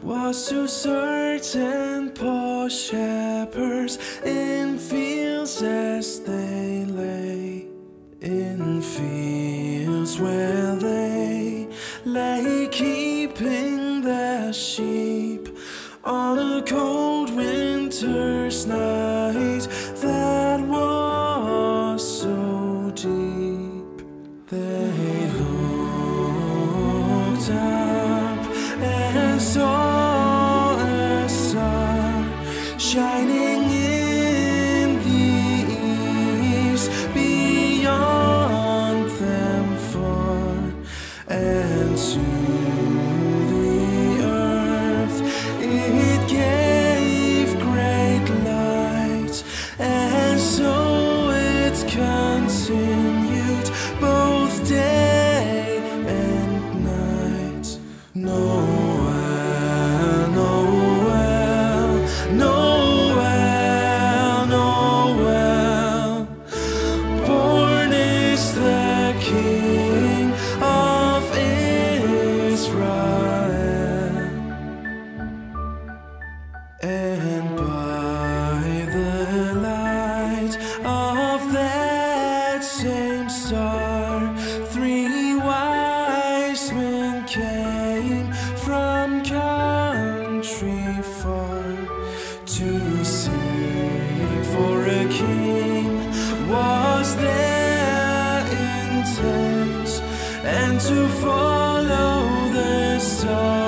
was to certain poor shepherds in fields as they lay, in fields where they lay keeping their sheep on a cold winter's night that was so deep. They looked up and saw a star shining in the east beyond them far, and to the earth it gave great light, and so it continued both day and night. Noel, Noel, Noel, Noel, born is the King of Israel, and by the light of that same star, 3 wise men came from country far to seek for a king was their intent, and to follow the star